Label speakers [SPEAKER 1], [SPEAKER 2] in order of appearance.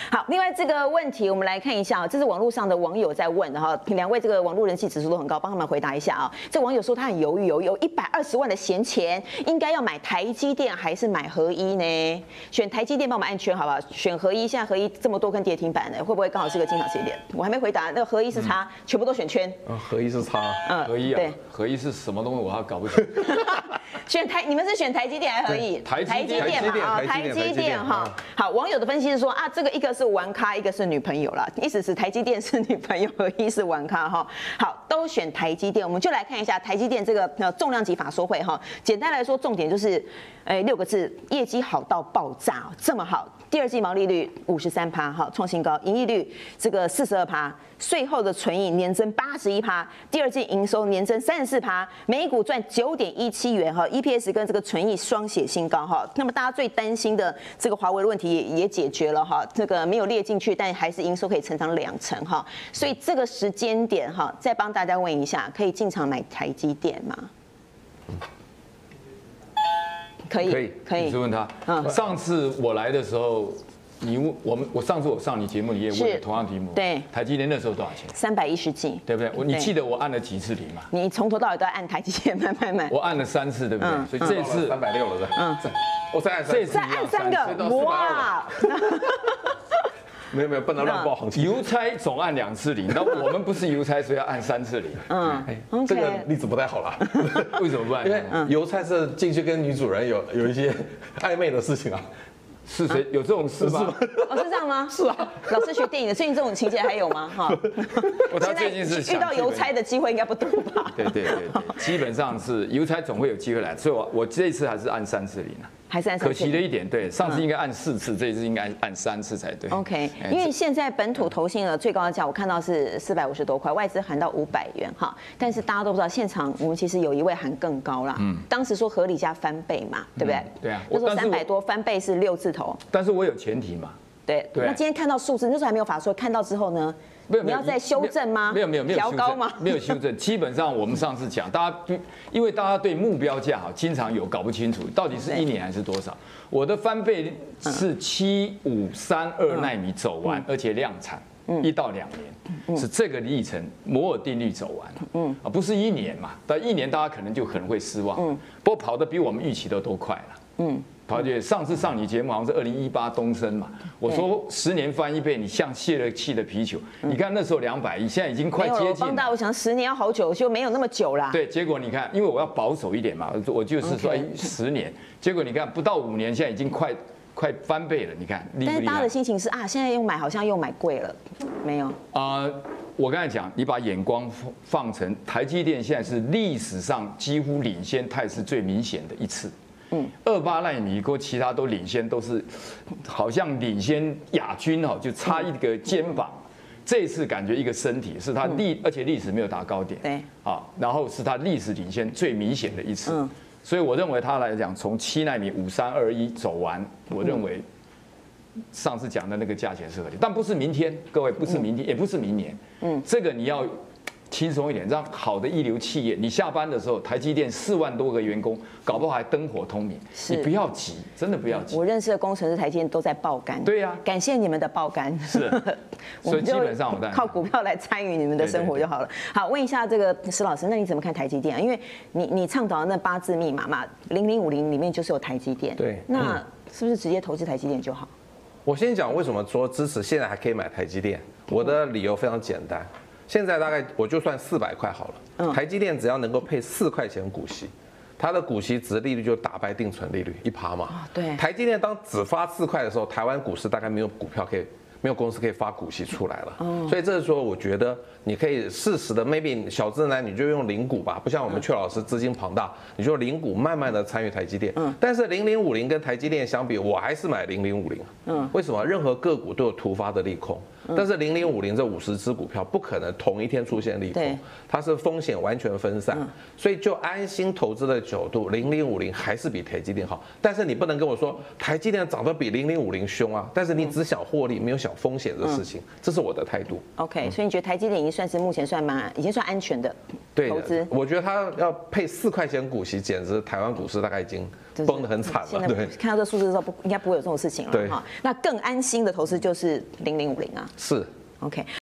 [SPEAKER 1] 好，另外这个问题我们来看一下，这是网络上的网友在问的哈，两位这个网络人气指数都很高，帮他们回答一下啊。这网友说他很犹豫，有120万的闲钱，应该要买台积电还是买合一呢？选台积电帮我们按圈好不好？选合一，现在合一这么多根跌停板的，会不会刚好是个进场时间点？我还没回答，那个合一是叉，全部都选圈。
[SPEAKER 2] 合一是叉，
[SPEAKER 3] 合一啊，
[SPEAKER 1] 对，
[SPEAKER 3] 合一是什么东西？我还搞不清。
[SPEAKER 1] 你们是选台积电还是合一？
[SPEAKER 3] 台积电
[SPEAKER 1] 嘛，啊，台积电哈。好，网友的分析是说啊，这个一个是玩咖，一个是女朋友啦，意思是台积电是女朋友，合一是玩咖哈。好，都选台积电，我们就来看一下台积电这个重量级法说会哈。简单来说，重点就是6个字，业绩好到爆炸，这么好。第二季毛利率53%哈，创新高，盈利率这个42%，税后的纯益年增81%，第二季营收年增34%，每股赚9.17元哈 ，EPS 跟这个纯益双写新高哈。那么大家最担心的这个华为的问题也解决了哈，这个没有列进去，但还是营收可以成长2%哈。所以这个时间点哈，再帮大家问一下，可以进场买台积电吗？可以。
[SPEAKER 3] 你是问他，上次我来的时候，你问我上次我上你节目，你也问同样题目，
[SPEAKER 1] 对，
[SPEAKER 3] 台积电那时候多少钱
[SPEAKER 1] ？310几，
[SPEAKER 3] 对不对？你记得我按了几次铃吗？
[SPEAKER 1] 你从头到尾都在按台积电买。
[SPEAKER 3] 我按了3次，对不对？所以这次
[SPEAKER 2] 360了，我再按3次，
[SPEAKER 1] 再按3个，哇！
[SPEAKER 2] 没有，不能乱报行情。
[SPEAKER 3] 邮差总按2次铃，那我们不是邮差，所以要按3次铃。
[SPEAKER 2] 这个例子不太好了。
[SPEAKER 3] 为什么不按？
[SPEAKER 2] 因为邮差是进去跟女主人有一些暧昧的事情啊。
[SPEAKER 3] 是谁有这种事吗？
[SPEAKER 1] 哦，是这样吗？
[SPEAKER 2] 是啊，
[SPEAKER 1] 老师学电影的，最近这种情节还有吗？哈，
[SPEAKER 3] 他最近是
[SPEAKER 1] 遇到邮差的机会应该不多吧？
[SPEAKER 3] 对，基本上是邮差总会有机会来，所以我这一次还是按3次铃啊。
[SPEAKER 1] 还是按3次。
[SPEAKER 3] 可惜的一点，对，上次应该按4次，这一次应该按3次才对。
[SPEAKER 1] OK， 因为现在本土投信的最高的价我看到是450多块，外资喊到500元哈，但是大家都不知道，现场我们其实有一位喊更高啦，当时说合理价翻倍嘛，对不对？
[SPEAKER 3] 对啊，
[SPEAKER 1] 就说300多翻倍是6字头。
[SPEAKER 3] 但是我有前提嘛。
[SPEAKER 1] 对，那今天看到数字，那时候还没有法说，看到之后呢？你要再修正吗？
[SPEAKER 3] 没有
[SPEAKER 1] 调高吗？
[SPEAKER 3] 没有修正。基本上我们上次讲，因为大家对目标价哈经常有搞不清楚，到底是1年还是多少。我的翻倍是7532奈米走完，而且量产1到2年，是这个历程摩尔定律走完，不是1年嘛？但1年大家可能就可能会失望，不过跑得比我们预期的都快了，跑姐，上次上你节目好像是2018东升嘛，我说10年翻1倍，你像泄了气的皮球。你看那时候210，现在已经快接近了。
[SPEAKER 1] 我想10年要好久，就没有那么久啦。
[SPEAKER 3] 对，结果你看，因为我要保守一点嘛，我就是说10年，结果你看不到5年，现在已经快翻倍了。你看，
[SPEAKER 1] 但是大家的心情是啊，现在又买好像又买贵了，没有
[SPEAKER 3] 我刚才讲，你把眼光放成台积电，现在是历史上几乎领先态势最明显的一次。28奈米跟其他都领先，都是好像领先亚军哦，就差一个肩膀。这一次感觉一个身体是它而且历史没有达高点，
[SPEAKER 1] 对
[SPEAKER 3] 啊，然后是它历史领先最明显的一次。所以我认为它来讲，从7奈米5321走完，我认为上次讲的那个价钱是合理，但不是明天，各位不是明天，也不是明年。这个你要轻松一点，让好的一流企业，你下班的时候，台积电4万多个员工，搞不好还灯火通明。你不要急，真的不要急。
[SPEAKER 1] 我认识的工程师台积电都在爆肝。
[SPEAKER 3] 对呀，
[SPEAKER 1] 感谢你们的爆肝。
[SPEAKER 3] 是，所以基本上我
[SPEAKER 1] 靠股票来参与你们的生活就好了。好，问一下这个石老师，那你怎么看台积电啊？因为你倡导的那8字密码嘛，0050里面就是有台积电。
[SPEAKER 2] 对，
[SPEAKER 1] 那是不是直接投资台积电就好？
[SPEAKER 2] 我先讲为什么说支持现在还可以买台积电，我的理由非常简单。现在大概我就算400块好了，台积电只要能够配4块钱股息，它的股息殖利率就打败定存利率1%嘛。
[SPEAKER 1] 对，
[SPEAKER 2] 台积电当只发4块的时候，台湾股市大概没有公司可以发股息出来了。所以这是说，我觉得你可以适时的 maybe 小资男你就用零股吧，不像我们阙老师资金庞大，你就零股慢慢的参与台积电。但是0050跟台积电相比，我还是买0050。为什么？任何个股都有突发的利空。但是0050这50只股票不可能同一天出现利空，它是风险完全分散，所以就安心投资的角度，0050还是比台积电好。但是你不能跟我说台积电涨得比0050凶啊，但是你只想获利，没有想风险的事情，这是我的态度。
[SPEAKER 1] OK， 所以你觉得台积电已经算是目前已经算安全的？
[SPEAKER 2] 对
[SPEAKER 1] 投资。
[SPEAKER 2] 我觉得他要配4块钱股息，简直台湾股市大概已经崩得很惨了。对，
[SPEAKER 1] 看到这数字的时候，应该不会有这种事情了哈。那更安心的投资就是0050啊。
[SPEAKER 2] 是。
[SPEAKER 1] OK，